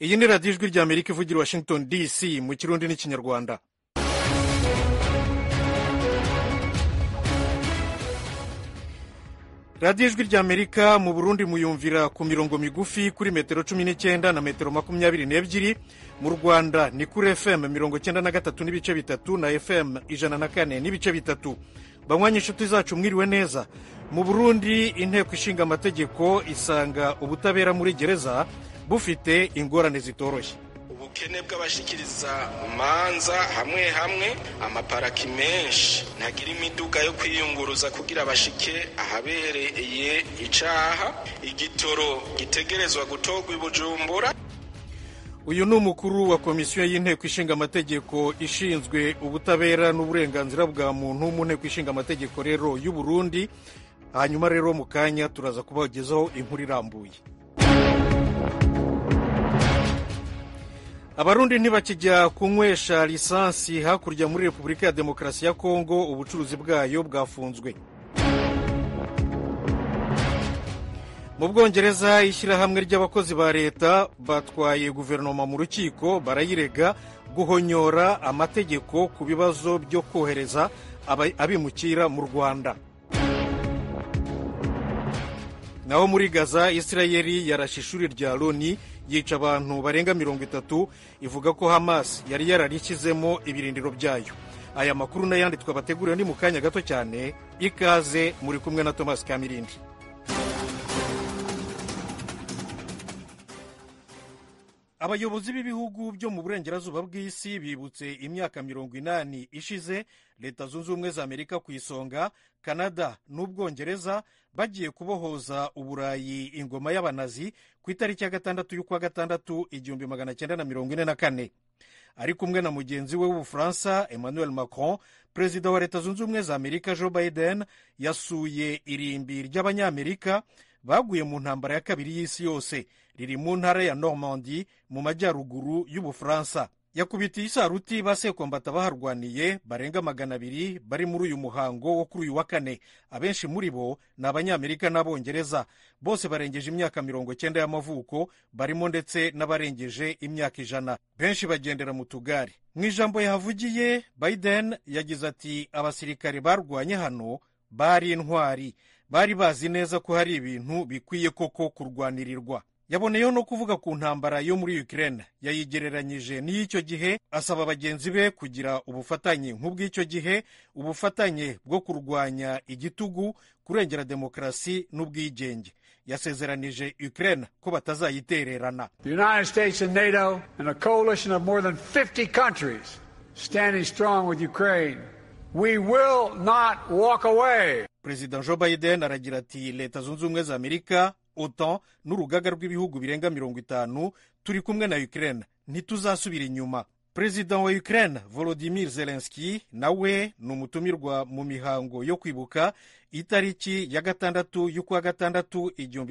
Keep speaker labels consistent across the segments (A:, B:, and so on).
A: iyi ni radiyo ijwi rya amerika ivugira Washington DC mu kirundi n'ikinyarwanda. radiyo ijwi rya amerika mu Burundi muyumvira ku mirongo migufi kuri metero 19 na metero 22, mu Rwanda ni kuri FM 93 n'ibice bitatu na FM 104 n'ibice bitatu. Banywanyi inshuti zacu mwiriwe neza. Mu Burundi inteko ishinga amategeko isanga ubutabera muri gereza bufite ingorane zitoroshye.
B: Ubukene bw'abashikiriza manza hamwe hamwe, amaparaki menshi ntagira imiduga yo kwiyunguruza kugira bashike ahabereye icaha, igitoro gitegerezwa gutogwa i Bujumbura.
A: Uyu ni umukuru wa komisiyo y'inteko ishinga amategeko ishinzwe ubutabera n'uburenganzira bwa muntu mu nteko ishinga amategeko rero y'u Burundi. Hanyuma rero mu kanya turaza kubagezaho inkuru irambuye. Abarundi ntibakijya kunywesha lisansi hakurya muri Repubulika ya Demokarasi ya Kongo, ubucuruzi bwayo bwafunzwe. Mu Bwongereza ishyirahamwe ry'abakozi ba leta batwaye guverinoma mu rukiko, barayirega guhonyora amategeko ku bibazo byo kohereza abimukira mu Rwanda. Naho muri Gaza Israeli yarashe ishuri rya Loni yica abantu barenga 30, ivuga ko Hamas yari yararikizemo ibirindiro byayo. Aya makuru n'ayandi twabateguriye ni mu kanya gato cyane. Ikaze muri kumwe na Thomas Kamirindi. Abayobozi b'ibihugu byo mu burengerazuba bw'isi bibutse imyaka 80 ishize Leta Zunze Ubumwe za Amerika ku isonga, Canada n'Ubwongereza bagiye kubohoza Uburayi ingoma y'Abanazi ku itariki ya 6 y'ukwa gatandatu 1944. Ari kumwe na mugenzi we w'Ubufaransa Emmanuel Macron, Perezida wa Leta Zunze Ubumwe za Amerika Joe Biden yasuye irimbi ry'Abanyamerika baguye mu ntambara ya kabiri y'isi yose, riri mu ntara ya Normandie mu majyaruguru y'Ubufaransa. Yakubitiye isaruti basekombata baharwaniye barenga 200 bari muri uyu muhango wo kuri uyu wa kane. Abenshi muri bo ni Abanyamerika n'Abongereza, bose barengeje imyaka 90 y'amavuko, barimo ndetse n'abarengeje imyaka 100. Benshi bagendera mu tugari. Mu ijambo yahavugiye, Biden yagize ati abasirikare barwanye hano bari intwari, bari bazi neza ko hari ibintu bikwiye koko kurwanirirwa. Yaboneyeho no kuvuga ku ntambara yo muri Ukraine, yayigereranyije n'icyo gihe, asaba bagenzi be kugira ubufatanye nk'ubw'icyo gihe, ubufatanye bwo kurwanya igitugu, kurengera demokarasi n'ubwigenge. Yasezeranije Ukraine ko batazayitererana.
C: The United States and NATO and a coalition of more than 50 countries standing strong with Ukraine. We will not walk away.
A: President Joe Biden aragira ati Leta Zunze Ubumwe za Amerika, OTAN n'urugaga rw'ibihugu birenga 50 turi kumwe na Ukraine, ntituzasubira inyuma. President wa Ukraine Volodymyr Zelensky nawe ni umutumirwa mu mihango yo kwibuka itariki ya 6 y'ukwa gatandatu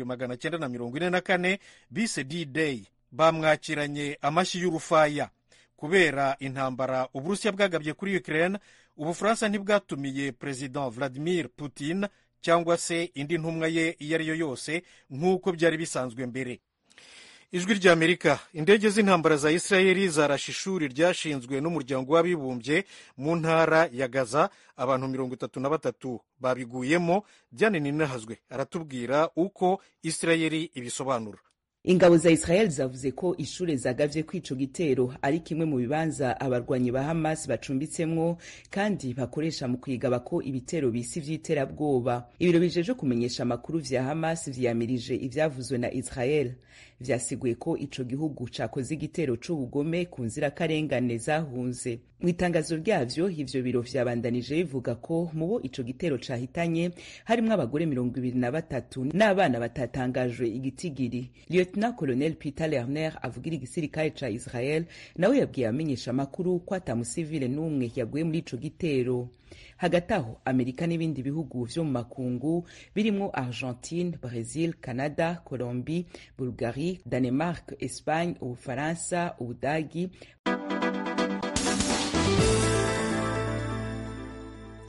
A: 1944 bise D-Day. Bamwakiranye amashyi y'urufaya. Kubera intambara Uburusiya bwagabye kuri Ukraine, Ubufaransa ntibwatumiye President Vladimir Putin cyangwa se indi ntumwa ye iyo ari yo yose nk'uko byari bisanzwe mbere. Ijwi rya Amerika, indege z'intambara za Israeli zarashe ishuri ryashinzwe n'umuryango w'abibumbye mu ntara ya Gaza, abantu 33 babiguyemo. Diane Ninahazwe aratubwira uko Israeli ibisobanura.
D: Ingabo za Israel zavuze ko ishure zagavye kwico gitero ari kimwe mu bibanza abarwanyi ba Hamas bacumbitsemwo kandi bakoresha mu kwigaba ko ibitero bisi vy'iterabwoba. Ibiro bijeje kumenyesha amakuru vya Hamas vyamirije ivyavuzwe na Israel, vyasiguye ko ico gihugu cakoze igitero c'ubugome ku nzira karengane zahunze. Mu itangazo ryavyo ivyo biro vyabandanije bivuga ko mubo ico gitero cahitanye harimwo abagore 23 n'abana batatangajwe igitigiri. Lieutenant Colonel Peter Lerner avugira igisirikare ca Israel nawe yabwiye amenyesha amakuru ko atamusivile n'umwe yaguye muri ico gitero. Hagati aho Amerika n'ibindi bihugu vyo mu makungu birimwo Argentine, Brazil, Canada, Colombie, Bulgarie, Danemark, Espagne, Ubufaransa, Ubudagi.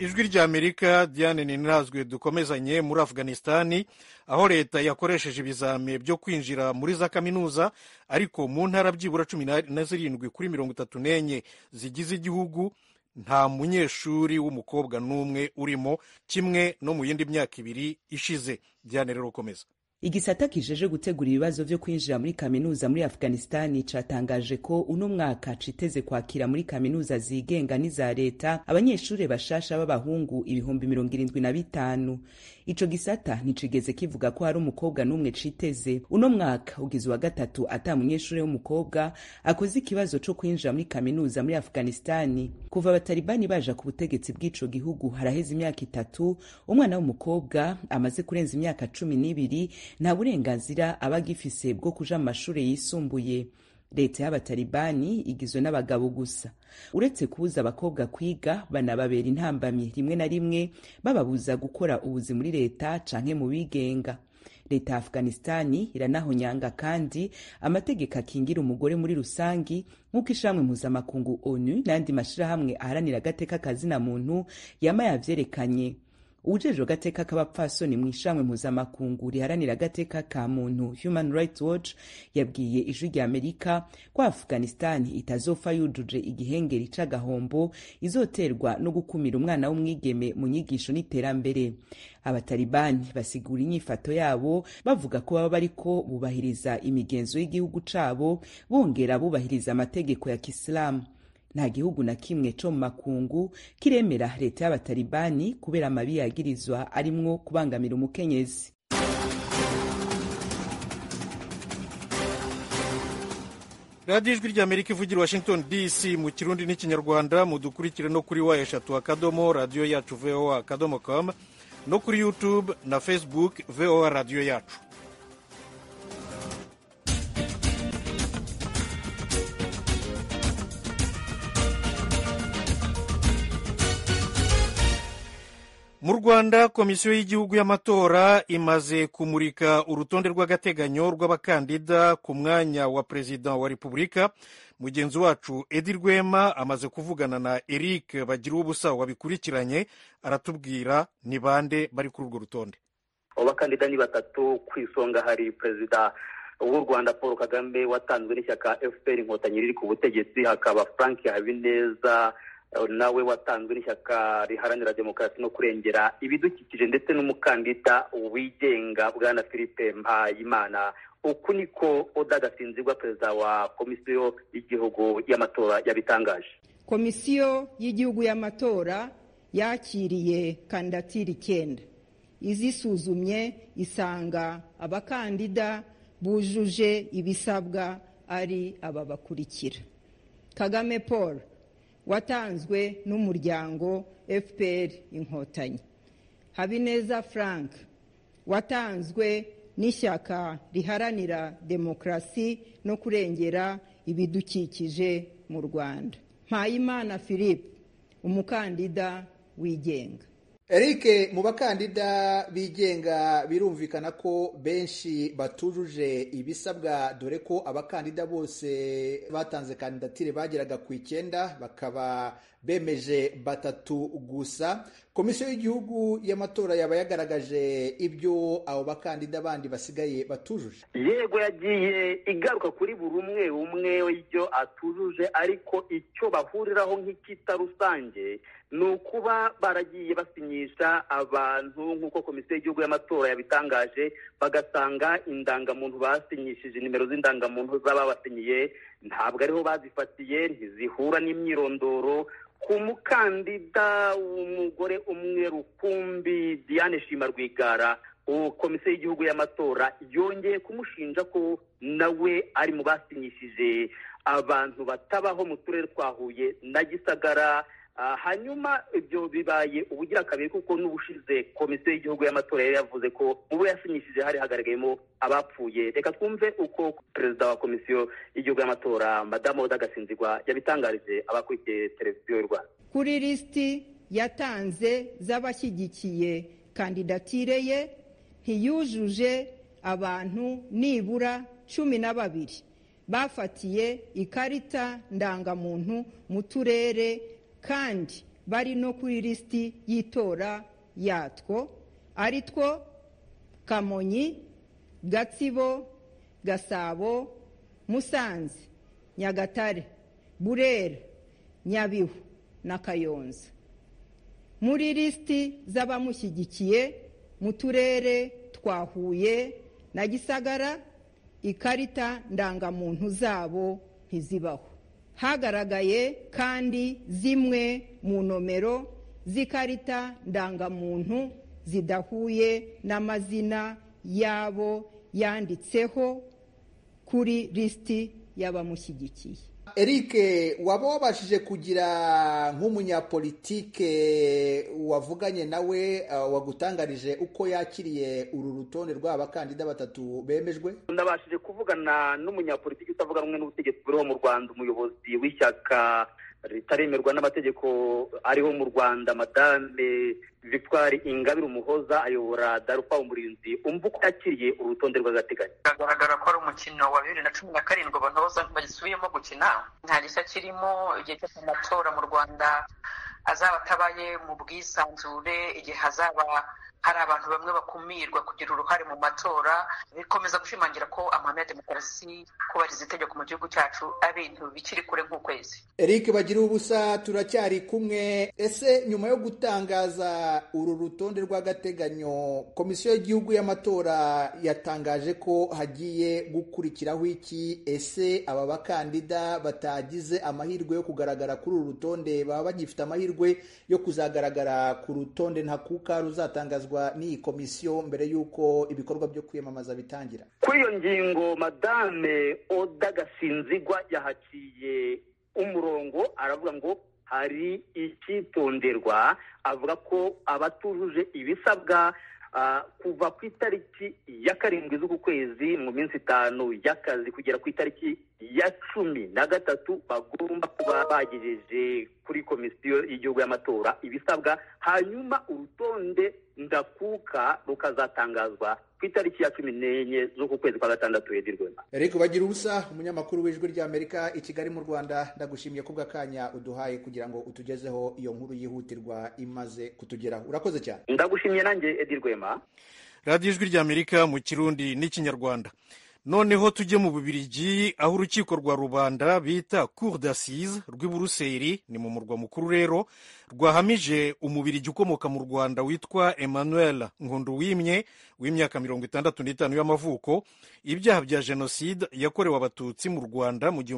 A: ijwi ry'Amerika. Diane Ninazwe. Dukomezanye muri Afghanistani aho leta yakoresheje ibizame byo kwinjira muri za kaminuza, ariko mu ntara byibura 17 kuri 34 zigize igihugu nta munyeshuri w'umukobwa n'umwe urimo, kimwe no mu yindi myaka 2 ishize. Diane rero komeza.
D: Igisata kijeje gutegura ibibazo vyo kwinjira muri kaminuza muri Afghanistani catangaje ko uno mwaka citeze kwakira muri kaminuza zigenga n'iza leta abanyeshure bashasha b'abahungu 75,000. Ico gisata nticigeze kivuga ko hari umukobwa n'umwe citeze. Uno mwaka ugize wa gatatu ata munyeshure w'umukobwa akoze ikibazo co kwinjira muri kaminuza muri Afghanistani. Kuva abatalibani baja ku butegetsi bw'ico gihugu haraheze imyaka 3, umwana w'umukobwa amaze kurenza imyaka 12 nta burenganzira aba agifise bwo kuja mu mashure yisumbuye. Leta y'abatalibani igizwe n'abagabo gusa. Uretse kubuza abakobwa kwiga, banababera intambamyi rimwe na rimwe bababuza gukora ubuzi muri leta canke mu bigenga. Leta ya Afghanistani iranahonyanga kandi amategeko akingira umugore muri rusangi, nk'uko ishamwe mpuzamakungu ONU n'andi mashirahamwe aharanira agateka kazina muntu yama yavyerekanye. Ujejwe agateka k'abapfasoni mu ishamwe mpuzamakungu riharanira agateka ka muntu Human Rights Watch yabwiye ijwi ry'Amerika ko Afghanistan itazopfa yujuje igihengeri c'agahombo izoterwa no gukumira umwana w'umwigeme mu nyigisho n'iterambere. Abatalibani basigura inyifato yabo bavuga ko baba bariko bubahiriza imigenzo y'igihugu cabo, bongera bubahiriza amategeko ya Kisilamu. Nta gihugu na kimwe co mu makungu kiremera leta y'abatalibani kubera amabi yagirizwa arimwo kubangamira umukenyezi.
A: radiyo ijwi ry'Amerika ivugira Washington DC mu Kirundi n'ikinyarwanda. Mudukurikire no kuri wa radio yacu voa.com no kuri YouTube na Facebook VOA radio yacu. Mu Rwanda, komisiyo y'igihugu y'amatora imaze kumurika urutonde rw'agateganyo rw'abakandida ku mwanya wa perezida wa Repubulika. Mugenzi wacu Edi Rwema amaze kuvugana na Eric Bagiruwubusa wabikurikiranye, aratubwira ni bande bari kuri urwo rutonde.
E: Abakandida ni 3. Ku isonga hari perezida w'u Rwanda Paul Kagame watanzwe n'ishyaka FPR Inkotanyi riri ku butegetsi, hakaba Frank Habineza nawe watanzwe n'ishyaka riharanira demokarasi no kurengera ibidukikije, ndetse n'umukandida wigenga bwana Philippe Mpayimana. Uku niko Oda Gasinzigwa, perezida wa komisiyo y'igihugu y'amatora, yabitangaje.
F: Komisiyo y'igihugu y'amatora yakiriye kandidatire 9, izisuzumye isanga abakandida bujuje ibisabwa ari aba bakurikira: Kagame Paul watanzwe n'umuryango FPR Inkotanyi, Habineza Frank watanzwe n'ishyaka riharanira demokarasi no kurengera ibidukikije mu Rwanda, Mpayimana Philippe umukandida wigenga.
G: Eric, mu bakandida bigenga birumvikana ko benshi batujuje ibisabwa, dore ko abakandida bose batanze kandidatire bageraga ku 9, bakaba bemeje 3 gusa. Komisiyo y'igihugu y'amatora yaba yagaragaje ibyo abo bakandida bandi basigaye batujuje?
E: Yego, yagiye igaruka kuri buri umwe ibyo atujuje, ariko icyo bahuriraho nk'ikita rusange ni ukuba baragiye basinyisha abantu nk'uko komisiyo y'igihugu y'amatora yabitangaje, bagasanga indangamuntu basinyishije, nimero z'indangamuntu z'ababasinyiye ntabwo ariho bazifatiye, ntizihura n'imyirondoro. Ku mukandida w'umugore umwe rukumbi Diane Shima Rwigara, komisiyo y'igihugu y'amatora yongeye kumushinja ko nawe ari mu basinyishije abantu batabaho mu turere twa Huye na Gisagara. Hanyuma ibyo bibaye ubugira kabiri, kuko n'ubushize komisiyo y'igihugu y'amatora yari yavuze ko ubu yasinyishije hari hagaragayemo abapfuye. Reka twumve uko perezida wa komisiyo y'igihugu y'amatora Madame Oda Gasinzigwa yabitangarije abakurikiye televiziyo y'u Rwanda.
F: Kuri lisiti yatanze z'abashyigikiye kandidatire ye ntiyujuje abantu nibura 12 bafatiye ikarita ndangamuntu mu turere kandi bari no kuri lisiti y'itora yatwo ari two Kamonyi, Gatsibo, Gasabo, Musanze, Nyagatare, Burera, Nyabihu na Kayonza. Muri lisiti z'abamushyigikiye mu turere twa Huye na Gisagara, ikarita ndangamuntu zabo ntizibaho. Hagaragaye kandi zimwe mu nomero z'ikarita ndangamuntu zidahuye n'amazina yabo yanditseho kuri lisiti y'abamushyigikiye.
G: Eric, waba wabashije kugira nk'umunyapolitike wavuganye nawe wagutangarije uko yakiriye uru rutonde rw'abakandida batatu bemejwe?
E: Ndabashije kuvugana n'umunyapolitiki utavuga rumwe n'ubutegetsi buriho mu Rwanda, umuyobozi w'ishyaka ritaremerwa n'amategeko ariho mu Rwanda, Madame Victoire Ingabire Umuhoza, ayobora Darufa Umurinzi. Umva uko yakiriye urutonde rw'agateganyo.
H: Biragaragara ko ari umukino wa 2017 Abantoza bagisubiyemo gukina, nta gishya kirimo. Igihe cy'amatora mu Rwanda azaba atabaye mu bwisanzure, igihe hazaba hari abantu bamwe bakumirwa kugira uruhare mu matora, bikomeza gushimangira ko amahame ya demokarasi, kubahiriza itegeko mu gihugu cyacu ari ibintu bikiri kure nk'ukwezi.
G: Eric Bagira ubusa, turacyari kumwe. Ese nyuma yo gutangaza uru rutonde rw'agateganyo, Komisiyo y'Igihugu y'Amatora yatangaje ko hagiye gukurikiraho iki? Ese aba bakandida batagize amahirwe yo kugaragara kuri uru rutonde baba bagifite amahirwe yo kuzagaragara ku rutonde ntakuka ruzatangazwa n'iyi komisiyo mbere y'uko ibikorwa byo kwiyamamaza bitangira?
E: Kuri iyo ngingo Madame Oda Gasinzigwa yahaciye umurongo, aravuga ngo hari icyitonderwa. Avuga ko abatujuje ibisabwa kuva ku itariki ya 7 z'uku kwezi mu minsi 5 y'akazi kugera ku itariki ya 13 bagomba kuba bagejeje kuri Komisiyo y'Igihugu y'Amatora ibisabwa, hanyuma urutonde ndakuka rukazatangazwa ku itariki ya 14 z'uku kwezi kwa gatandatu. Edirwema.
G: Eric Bagira ubusa, umunyamakuru w'Ijwi ry'Amerika i Kigali mu Rwanda, ndagushimiye kubwa kanya uduhaye kugira ngo utugezeho iyo nkuru yihutirwa imaze kutugeraho. Urakoze cyane.
E: Ndagushimiye nanjye Edirwema.
A: Radio Ijwi ry'Amerika mu Kirundi n'Ikinyarwanda. Noneho tujye mu Bubiligi, aho urukiko rwa rubanda bita Cour d'Assises rw'i Buruseli, ni mu murwa mukuru rero, rwahamije umubirigi ukomoka mu Rwanda witwa Emmanuel Nkunduwimye w'imyaka 65 y'amavuko ibyaha bya jenoside yakorewe abatutsi mu Rwanda mu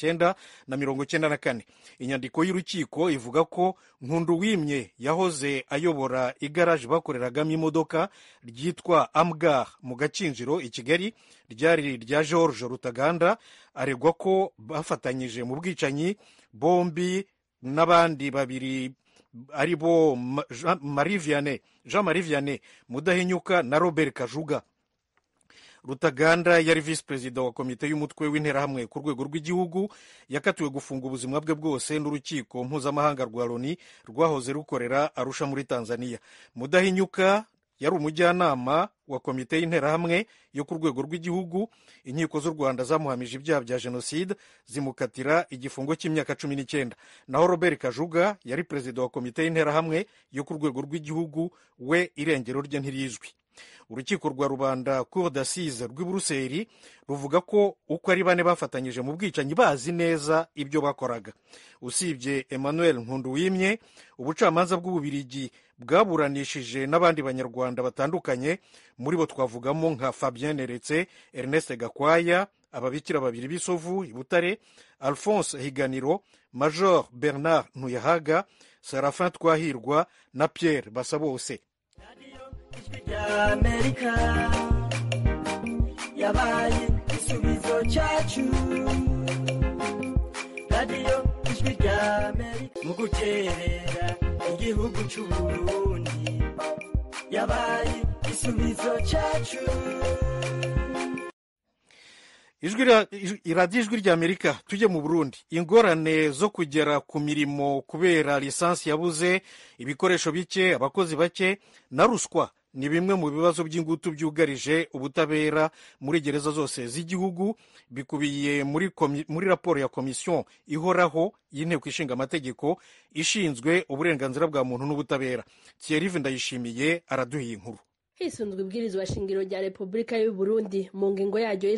A: 1994. Inyandiko y'urukiko ivuga ko Nkunduwimye yahoze ayobora igaraje bakoreragamo imodoka ryitwa Amgar mu Gakinjiro i Kigali, ryari rya George Rutaganda. Aregwa ko bafatanyije mu bwicanyi, bombi n'abandi babiri ari bo Jean Marie Vianney Mudahinyuka na Robert Kajuga. Rutaganda yari visi perezida wa komite y'umutwe w'interahamwe ku rwego rw'igihugu, yakatiwe gufunga ubuzima bwe bwose n'urukiko mpuzamahanga rwa Loni rwahoze rukorera Arusha muri Tanzania. Mudahinyuka yari umujyanama wa komite y'interahamwe yo ku rwego rw'igihugu. Inkiko z'u Rwanda zamuhamije ibyaha bya jenoside, zimukatira igifungo cy'imyaka 19. Naho Robert Kajuga yari perezida wa komite y'interahamwe yo ku rwego rw'igihugu, we irengero rye ntirizwi. Urukiko rwa rubanda Cour d'Assises rw'i Buruseli ruvuga ko uko ari 4 bafatanyije mu bwicanyi bazi neza ibyo bakoraga. Usibye Emmanuel Nkunduwimye, ubucamanza bw'Ububirigi bwaburanishije n'abandi banyarwanda batandukanye, muri bo twavugamo nka Fabien Neretse, Ernest Gakwaya, ababikira babiri b'Isovu i Butare, Alphonse Higaniro, Major Bernard Ntuyahaga, Serafin Twahirwa na Pierre Basabose.
I: Amerika yabaye isubizo cyacu, radio Ijwi ry'Amerika mu guterera igihugu cy'u Burundi yabaye isubizo cyacu.
A: Radio Ijwi ry'Amerika. Tujye mu Burundi. Ingorane zo kugera ku mirimo kubera lisansi yabuze, ibikoresho bike, abakozi bake na ruswa ni bimwe mu bibazo by'ingutu byugarije ubutabera muri gereza zose z'igihugu, bikubiye muri raporo ya komisiyo ihoraho y'inteko ishinga amategeko ishinzwe uburenganzira bwa muntu n'ubutabera. Thierry Ndayishimiye araduha inkuru.
J: hisunzwe ibwirizwa shingiro rya Repubulika y'u Burundi mu ngingo yaryo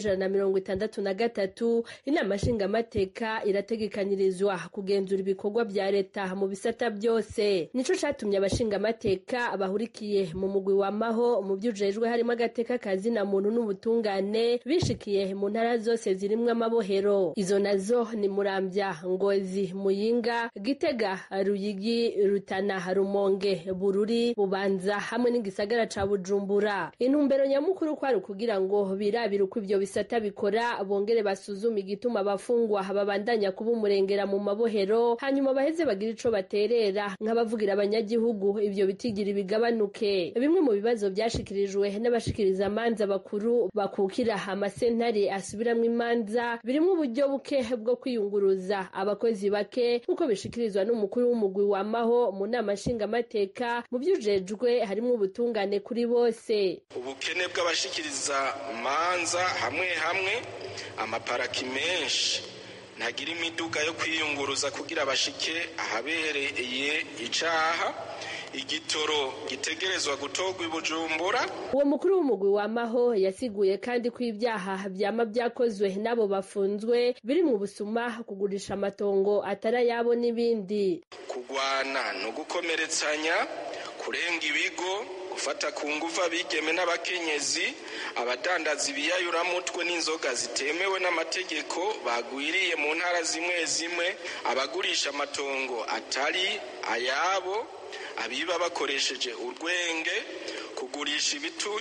J: y'163 inama nshingamateka irategekanyirizwa kugenzura ibikorwa bya leta mu bisata byose. Nico catumye abashingamateka bahurikiye mu mugwi w'amaho mu byujejwe harimo agateka kazi na muntu n'ubutungane bishikiye mu ntara zose zirimwe amabohero. Izo nazo ni Muramvya, Ngozi, Muyinga, Gitega, Ruyigi, Rutana, Rumonge, Bururi, Bubanza hamwe n'igisagara ca Bujumbura. Intumbero nyamukuru kwari kugira ngo birabire uko ivyo bisata bikora, bongere basuzuma igituma abafungwa babandanya kuba umurengera mu mabohero, hanyuma baheze bagira ico baterera nk'abavugira abanyagihugu ivyo bitigira bigabanuke. Bimwe mu bibazo byashikirijwe n'abashikiriza amanza bakuru bakukira amasentare asubiramwo imanza birimo uburyo buke bwo kwiyunguruza, abakozi bake uko bishikirizwa n'umukuru w'umugwi w'amaho mu nama nshingamateka. Mu byujejwe harimo ubutungane kuri bose.
B: Ubukene bw'abashikiriza manza hamwe hamwe, amaparaki menshi ntagira imiduga yo kwiyunguruza kugira bashike ahabereye icaha, igitoro gitegerezwa gutogwa Bujumbura.
J: Uwo mukuru w'umugwi w'amaho yasiguye kandi ko ibyaha byama byakozwe nabo bafunzwe biri mu busuma, kugurisha amatongo atarayabo n'ibindi.
B: Kugwana no gukomeretsanya, kurenga ibigo, gufata ku nguvu abigeme n'abakenyezi, abadandaza ibiyayuramutwe n'inzoga zitemewe n'amategeko bagwiriye mu ntara zimwe zimwe, abagurisha amatongo atari ayabo, abiba bakoresheje urwenge, kugurisha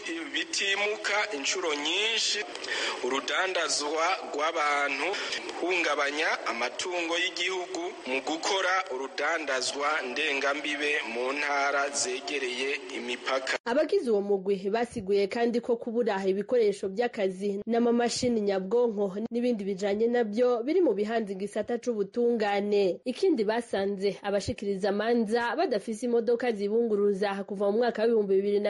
B: bitimuka inshuro nyinshi, urudandazwa rw'abantu, hungabanya amatungo y'igihugu mu gukora urudandazwa ndengambibe mu ntara zegereye imipaka.
J: Abagize uwo mugwi basiguye kandi ko kubura ibikoresho by'akazi n'amamashini nyabwonko n'ibindi bijanye nabyo biri mu bihanze igisata c'ubutungane. Ikindi basanze abashikiriza amanza badafise imodoka zibunguruza kuva mu mwaka wa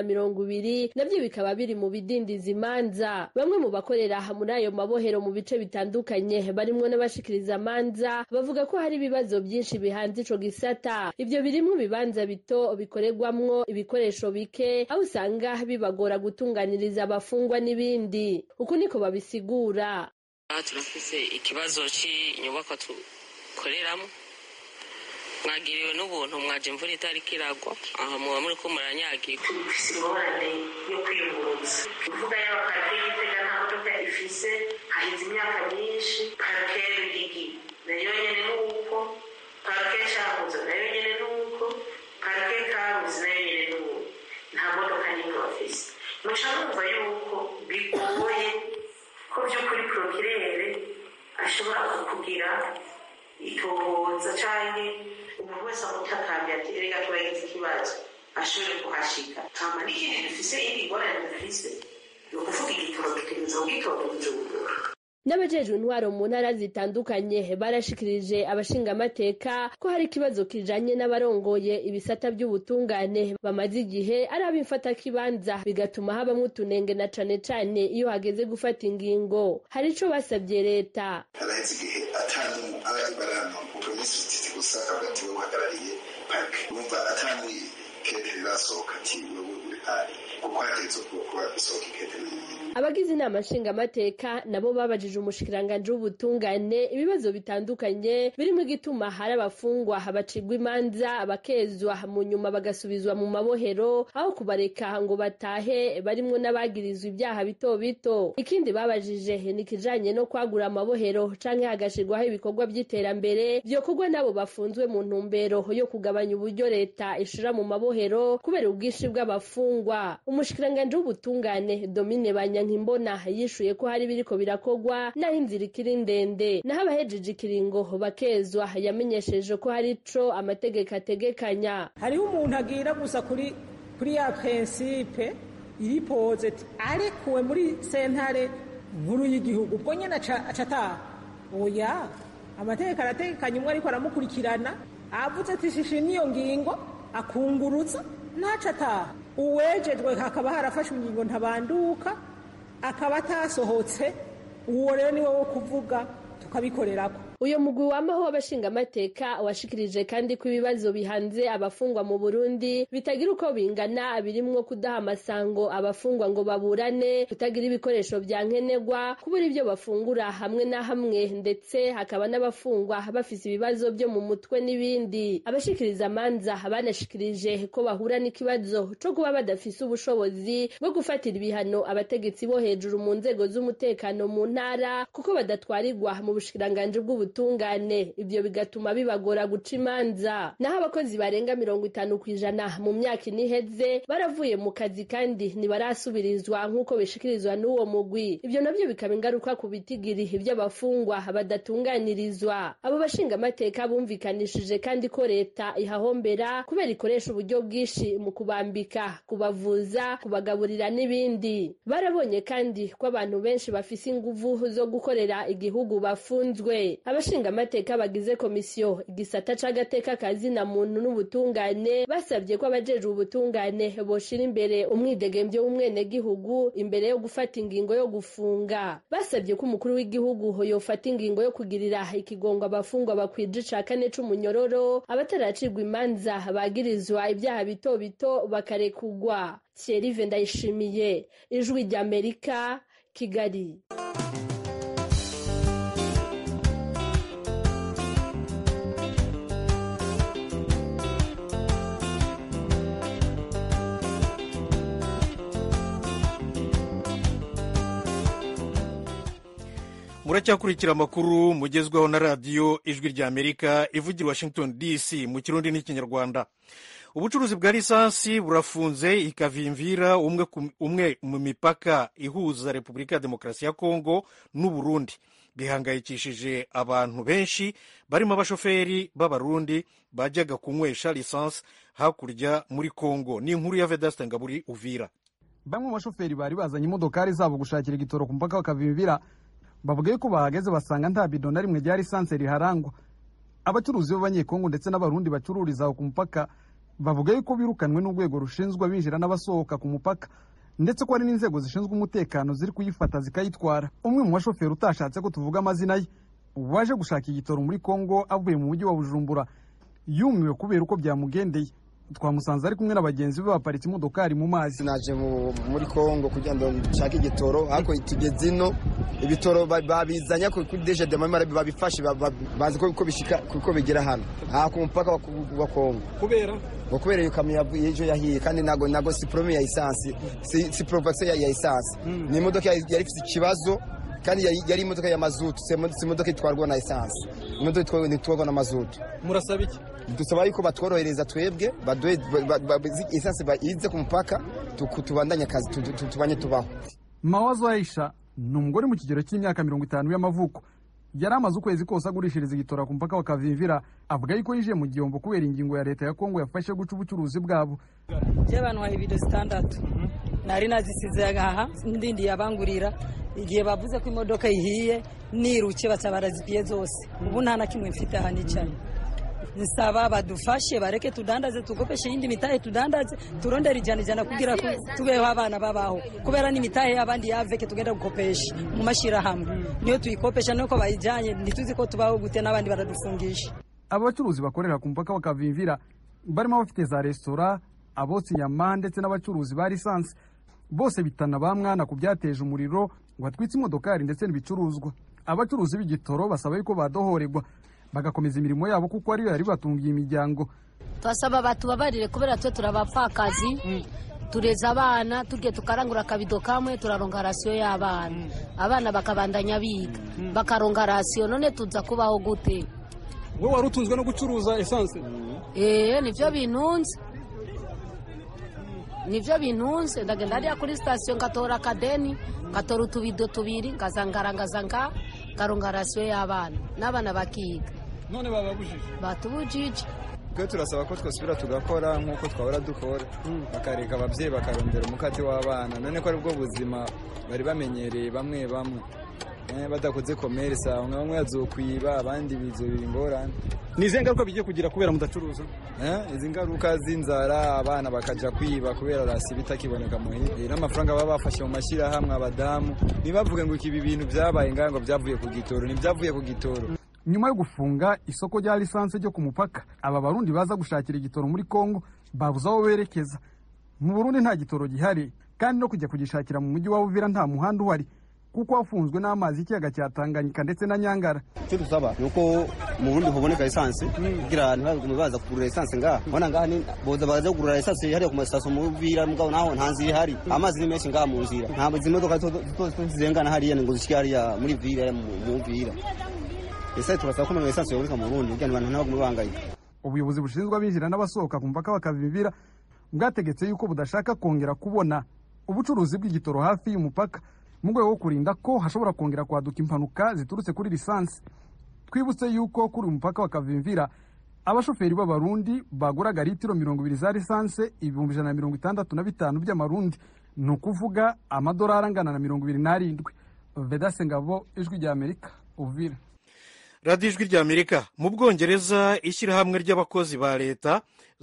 J: 2020, nabyo bikaba biri mu bidindiza imanza. Bamwe mu bakorera muri ayo mabohero mu bice bitandukanye barimwo n'abashikiriza amanza bavuga ko hari ibibazo byinshi bihanze ico gisata. Ivyo birimo ibibanza bito bikoregwamwo ibikoresho bike, aho usanga bibagora gutunganiriza abafungwa n'ibindi. Uku niko babisigura.
K: Turafise ikibazo cy'inyubako tukoreramo, mwagiriwe n'ubuntu mwaje imvura itari kiragwa, aha muba muri ko muranyagirwa.
H: Dufise ingorane yo kwiyunguruza, kuvuga yaba parike y'Igitega nta modoka ifise hahize imyaka myinshi, parike y'Igigi nayo nyene nuko, parike Cankuzo nayo nyene nuko, parike Karuzi nayo nyene nuko, nta modoka n'imwe bafise. Muca mwumva yuko bigoye ko vy'ukuri prokirere ashobora kukugira itohoza canke umuntu wese amutakambye ati erega turagize ikibazo ashobore kuhashika. Hama n'ikindi dufise indi ngorane dufise ni ukuvuga igitoro dutegereza kugitora Bujumbura.
J: N'abajejwe intwaro mu ntara zitandukanye barashikirije abashingamateka ko hari ikibazo kijanye n'abarongoye ibisata by'ubutungane bamaze igihe ari abimfata kibanza, bigatuma habamwo utunenge na cane cane iyo hageze gufata ingingo. Hari ico basabye leta.
L: Haraheze igihe atanumwe barama ukomisi gusa hagati y'uhagarariye parike, numva atanumwe kete rirasohoka ati wewe uri hari kuko hategerezwa kuba isohoka ikete n'ibindi.
J: Abagize inama nshingamateka nabo babajije umushikiranganje w'ubutungane ibibazo bitandukanye birimo igituma hari abafungwa bacigwa imanza bakezwa mu nyuma bagasubizwa mu mabohero aho kubareka ngo batahe barimwo n'abagirizwa ibyaha bito bito. Ikindi babajije ni kijanye no kwagura amabohero canke hagashirwaho ibikorwa by'iterambere byokorwa nabo bafunzwe mu ntumbero yo kugabanya uburyo leta ishira mu mabohero kubera ubwinshi bw'abafungwa. Umushikiranganje w'ubutungane Domine Banyankimbona yishuye ko hari biriko birakogwa naho inzira ikiri ndende, naho abahejeje ikiringo bakezwa yamenyesheje ko hari ico amategeko ategekanya.
M: Hariho umuntu agira gusa kuri ya principe iripoze arekuwe muri sentare nkuru y'igihugu ubwo nyene acataha. Oya, amategeko arategekanya umwe ariko aramukurikirana, avuze ati shishi niyo ngingo akunguruza ntacataha. uwejejwe hakaba harafashwe ingingo ntabanduka akaba atasohotse, uwo rero ni wo kuvuga tukabikorerako.
J: Uyo mugwi wamaho w'abashingamateka washikirije kandi ko ibibazo bihanze abafungwa mu Burundi bitagira uko bingana, birimwo kudaha amasango abafungwa ngo baburane, kutagira ibikoresho vya nkenerwa, kubura ibyo bafungura hamwe na hamwe, ndetse hakaba n'abafungwa bafise ibibazo byo mu mutwe n'ibindi. Abashikiriza amanza banashikirije ko bahura n'ikibazo co kuba badafise ubushobozi bwo gufatira ibihano abategetsi bo hejuru mu nzego z'umutekano mu ntara, kuko badatwarirwa mu bushikiranganje bw'ubutungane. Ibyo bigatuma bibagora guca imanza. Naho abakozi barenga 50% mu myaka iniheze baravuye mu kazi kandi ntibarasubirizwa nk'uko bishikirizwa n'uwo mugwi. Ibyo nabyo bikaba ingaruka ku bitigiri by'abafungwa badatunganirizwa. Abo bashinga amateka bumvikanishije kandi ko leta ihahombera kubera ikoresha uburyo bwinshi mu kubambika, kubavuza, kubagaburira n'ibindi. Barabonye kandi ko abantu benshi bafise inguvu zo gukorera igihugu bafunzwe. Abashinga amateka bagize komisiyo igisata c'agateka kazina muntu n'ubutungane basabye ko abajejwe ubutungane boshira imbere umwidegemvyo w'umwene gihugu imbere yo gufata ingingo yo gufunga. Basabye ko umukuru w'igihugu yofata ingingo yo kugirira ikigongo abafungwa bakwije ca 4 c'umunyororo, abataracirwa imanza bagirizwa ibyaha bito bito bakarekugwa. Thierry Ndayishimiye, Ijwi ry'Amerika, Kigali.
A: Muracyakurikira amakuru mugezweho na radiyo Ijwi ry'Amerika ivugira Washington DC mu Kirundi n'Ikinyarwanda. Ubucuruzi bwa lisansi burafunze ikavimvira umwe mu mipaka ihuza Repubulika ya Demokarasi ya Kongo n'u Burundi. Bihangayikishije abantu benshi barimo abashoferi b'abarundi bajyaga kunywesha lisansi hakurya muri Kongo. Ni inkuru ya Vedaste Ngaburi Uvira.
N: Bamwe mu bashoferi bari bazanye imodokari zabo gushakira igitoro ku mpaka bakavimvira, bavuga yuko bahageze basanga nta bido na rimwe rya lisansi riharangwa. Abacuruzi b'abanyekongo ndetse n'abarundi bacururiza ku mupaka bavuga yuko birukanwe n'urwego rushinzwe abinjira n'abasohoka ku mupaka, ndetse ko hari n'inzego zishinzwe umutekano ziri kuyifata zikayitwara. Umwe mu bashoferi utashatse ko tuvuga amazina ye waje gushaka igitoro muri Kongo avuye mu mujyi wa Bujumbura yumiwe kubera uko byamugendeye. Twamusanze ari kumwe n'abagenzi be baparitse imodokari mu mazi.
O: Naje muri Kongo kugira ngo nshake igitoro, hako tugeze ino ibitoro babizanya kuri deje de mamara babifashe bazi ko bishika kuko bigera hano ku mpaka wa Kongo. Kubera yuko ejo yahiye kandi nago si problème ya essence, si provocation ya essence. Ni imodoka yari ifite ikibazo kandi yari imodoka ya mazutu, si imodoka itwarwa na essence. Imodoka itwarwa na mazutu.
N: Murasaba iki?
O: Dusaba yuko batworohereza twebwe baduhe essence bayize ku mpaka tubandanye akazi tubanye tubaho.
N: Mawazo Aisha ni umugore mu kigero cy'imyaka 50 y'amavuko, yari amaze ukwezi kose agurishiriza igitora ku mpaka bakavimvira. Avuga yuko yije mu gihombo kubera ingingo ya leta ya Kongo yafashe guca ubucuruzi bwabo.
P: Abantu wa ibido standard nari nazisize agaha ndindi yabangurira igihe bavuze ko imodoka ihiye niruke batabarazipiye zose. Ubu nta na kimwe mfite aha nicaye. Nsaba badufashe bareke tudandaze tugopeshe yindi mitahe tudandaze turondera ijana kugira ko tubeho abana babaho, kubera ni mitahe y'abandi yaveke tugenda gukopesha mu mashira hamwe niyo tuyikopesha nuko bayijanye ntituzi ko tubaho gute n'abandi baradufungisha.
N: Abacuruzi bakorera ku mpaka bakavimvira barimo abafite za restaurant, abotsi inyama ndetse n'abacuruzi ba lisansi bose bitana bamwana ku byateje umuriro ngo atwitse imodokari ndetse n'ibicuruzwa. Abacuruzi b'igitoro basaba yuko badohoregwa bagakomeza imirimo yabo kuko ari yari batungiye imiryango.
Q: Twasaba batubabarire kubera twe turabapfakazi, tureza abana turye tukarangura kabido kamwe turaronga rasiyo y'abana, abana bakabandanya biga bakaronga rasiyo, none tuza kubaho gute?
N: Wowe warutunzwe no gucuruza essence?
Q: Nivyo bintunze ndagenda ari kuri station ngatora kadeni ngatora utubido tubiri ngazanga karonga rasiyo y'abana n'abana bakiga.
N: None bababujije?
Q: Batubujije.
R: Twe turasaba ko twasubira tugakora nk'uko twahora dukora, bakareka ababyeyi bakarondera umukati w'abana, none ko ari bwo buzima bari bamenyereye bamwe. badakoze commerce bamwe yazokwiba abandi bizobira ingorane.
N: Ni izihe ngaruka bigiye kugira kubera mudacuruza?
R: Izi ngaruka z'inzara, abana bakaja kwiba kubera rasi bitakiboneka muhira, n'amafaranga baba bafashe mu mashyirahamwe abadamu. Nibavuge ngo ibi bintu byabaye ngo byavuye ku gitoro, ntibyavuye ku gitoro.
N: Nyuma yo gufunga isoko rya lisansi ryo ku mupaka, aba barundi baza gushakira igitoro muri Kongo babuze aho berekeza. Mu Burundi nta gitoro gihari, kandi no kujya kugishakira mu mujyi wa Uvira nta muhanda uhari, kuko wafunzwe n'amazi y'ikiyaga cya Tanganyika ndetse na Nyangara.
S: Icyo dusaba nuko mu Burundi hoboneka lisansi kugira ntibagume baza kugura lisansi ngaha. Mbona ngaha ni boza baza kugura lisansi hariya ku masitasiyo mu Uvira, mugabo naho ntanzi ihari, amazi ni menshi ngaha mu nzira, ntabwo izi modoka zizengana hariya ngo zishike hariya muri Uvira mu Uvira. Ese turasaba ko lisansi yoboneka mu Burundi kugira abantu ntabagume bangayika.
N: Ubuyobozi bushinzwe abinjira n'abasohoka ku mupaka bakavivira bwategetse yuko budashaka kongera kubona ubucuruzi bw'igitoro hafi y'umupaka mu rwego rwo kurinda ko hashobora kongera kwaduka impanuka ziturutse kuri lisansi. Twibutse yuko kuri umupaka bakavimvira abashoferi b'abarundi baguraga litiro 20 za lisansi 165 by'amarundi, ni ukuvuga amadolari angana na 27. Vedase Ngabo, Ijwi rya Amerika, Uvira.
A: radiyo Ijwi rya Amerika. Mu Bwongereza ishyirahamwe ry'abakozi ba leta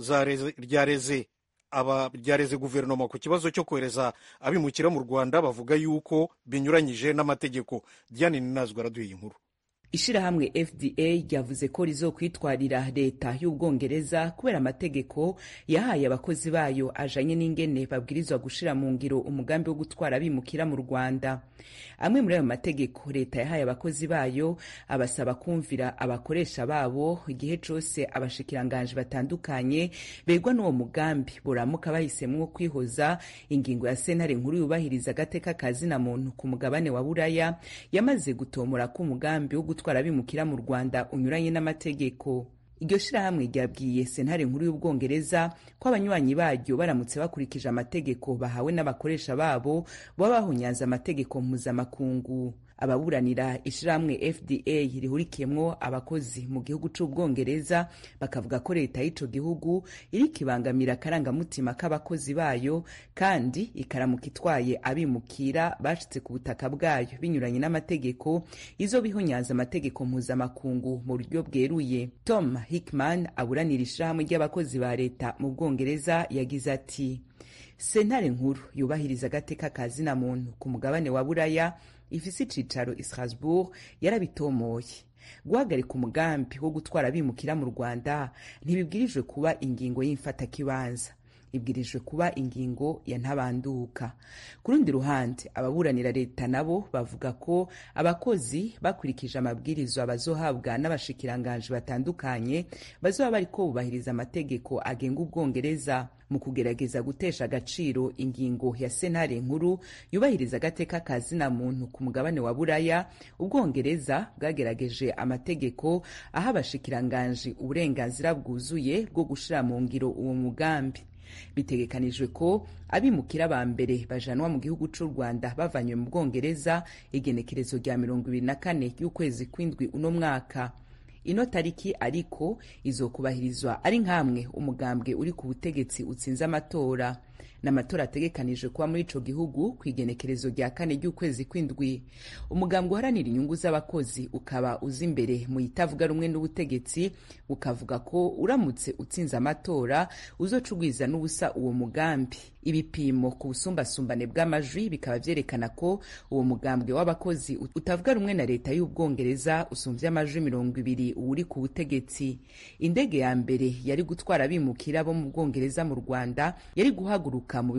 A: ryareze guverinoma ku kibazo cyo kohereza abimukira mu Rwanda, bavuga yuko binyuranyije n'amategeko. Diane Ninazwa araduha inkuru.
D: Ishirahamwe FDA ryavuze ko rizokwitwarira leta y'Ubwongereza kubera amategeko yahaye abakozi bayo ajanye n'ingene babwirizwa gushira mu ngiro umugambi wo gutwara abimukira mu Rwanda. Amwe muri ayo mategeko leta yahaye abakozi bayo abasaba kumvira abakoresha babo igihe cose abashikiranganje batandukanye begwa n'uwo mugambi boramuka bahisemwo kwihoza ingingo ya sentare nkuru yubahiriza agateka kazina muntu ku mugabane wa Buraya yamaze gutomora ko umugambi wo gutwara abimukira mu Rwanda unyuranye n'amategeko. Iryo shirahamwe ryabwiye sentare nkuru y'Ubwongereza ko abanywanyi baryo baramutse bakurikije amategeko bahawe n'abakoresha babo baba bahunyanze amategeko mpuzamakungu. Ababuranira ishirahamwe FDA rihurikiyemwo abakozi mu gihugu c'Ubwongereza bakavuga ko leta y'ico gihugu iri kibangamira akarangamutima k'abakozi bayo kandi ikaramuka itwaye abimukira bashitse ku butaka bwayo binyuranye n'amategeko izo bihunyanza amategeko mpuzamakungu mu buryo bweruye. Tom Hickman aburanira ishirahamwe ry'abakozi ba leta mu Bwongereza yagize ati: sentare nkuru yubahiriza agateka kazina muntu ku mugabane wa Buraya ifise icicaro i Strasbourg yarabitomoye. Guhagarika umugambi wo gutwara abimukira mu Rwanda ntibibwirijwe kuba ingingo y'imfatakibanza, ibwirijwe kuba ingingo ya ntabanduka. Ku rundi ruhande ababuranira leta nabo bavuga ko abakozi bakurikije amabwirizwa bazohabwa n'abashikiranganje batandukanye bazoba bariko bubahiriza amategeko agenga Ubwongereza mu kugerageza gutesha agaciro ingingo ya sentare nkuru yubahiriza agateka kazina muntu ku mugabane wa Buraya. Ubwongereza bwagerageje amategeko aha abashikiranganje uburenganzira bwuzuye bwo gushira mu ngiro uwo mugambi. Bitegekanijwe ko abimukira ba mbere bajanwa mu gihugu c'u Rwanda bavanywe mu Bwongereza igenekerezo rya 24 y'ukwezi kw'indwi uno mwaka. Ino tariki ariko izokubahirizwa ari nkamwe umugambwe uri ku butegetsi utsinze amatora. N'amatora ategekanijwe kuba muri ico gihugu kwigenekerezo rya 4 y'ukwezi kw'indwi. Umugambwe uharanira inyungu z'abakozi ukaba uzi imbere mu itavuga rumwe n'ubutegetsi ukavuga ko uramutse utsinze amatora uzocugwiza n'ubusa uwo mugambi. Ibipimo ku busumbasumbane bw'amajwi bikaba vyerekana ko uwo mugambwe w'abakozi utavuga rumwe na leta y'Ubwongereza usumvye amajwi 20 uri ku butegetsi. Indege ya mbere yari gutwara abimukira bo mu Bwongereza mu Rwanda yari guhaguruka mu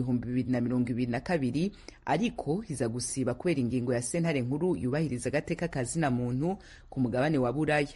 D: 2022 ariko iza gusiba kubera ingingo ya sentare nkuru yubahiriza agateka kazina muntu ku mugabane wa Buraya.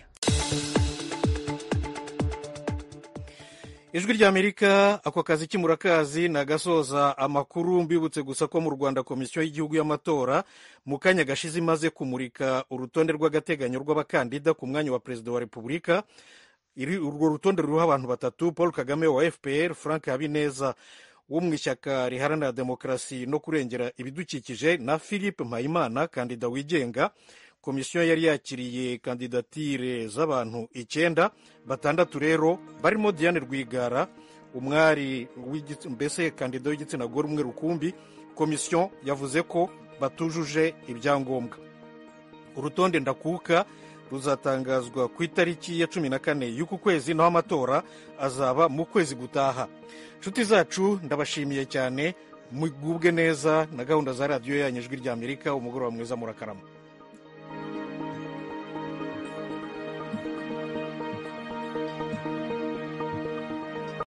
A: Ijwi rya Amerika, ako kazi kimurakazi na gasoza amakuru. Mbibutse gusa ko mu Rwanda komisiyo y'igihugu y'amatora mu kanya gashize imaze kumurika urutonde rw'agateganyo rw'abakandida ku mwanya wa perezida wa Repubulika. Urwo rutonde ruriho abantu batatu: Paul Kagame wa FPR, Frank Habineza wo mu ishyaka riharanira demokarasi no kurengera ibidukikije, na Philippe Mpayimana kandida wigenga. Komisiyo yari yakiriye kandidatire z'abantu 9, batandatu rero barimo Diane Rwigara, umwari mbese kandida w'igitsina gore umwe rukumbi. Komisiyo yavuze ko batujuje ibyangombwa. urutonde ndakuka ruzatangazwa ku itariki ya 14 y'uku kwezi, naho amatora azaba mu kwezi gutaha. Nshuti zacu ndabashimiye cyane, mugubwe neza na gahunda za radiyo yanyu Ijwi ry'Amerika. Umugoroba mwiza, murakarama.